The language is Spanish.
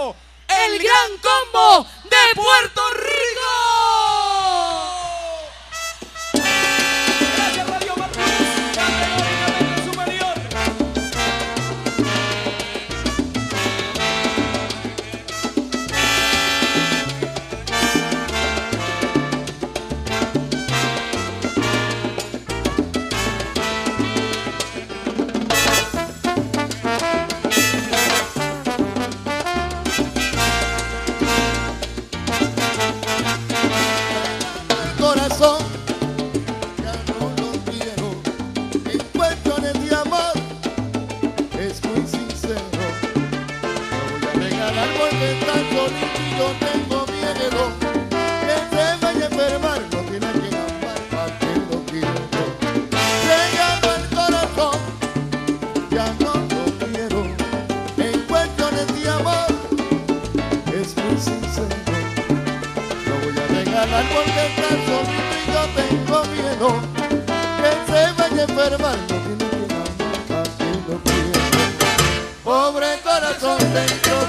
presentando el Gran Combo de Puerto Rico. Gracias, Radio Marcos, categóricamente superior. Corazón, ya no lo quiero. Encuentro de amor, es muy sincero. Lo voy a regalar porque tan solito y yo tengo miedo. Que se vaya a enfermar, no tiene que amar para que lo quiero. Regalo el corazón, ya no lo quiero. Encuentro de amor, es muy sincero. Lo voy a regalar porque tan solito y yo tengo miedo. Que se vaya a enfermar, no tiene que amar para que lo quiero. Pobre corazón dentro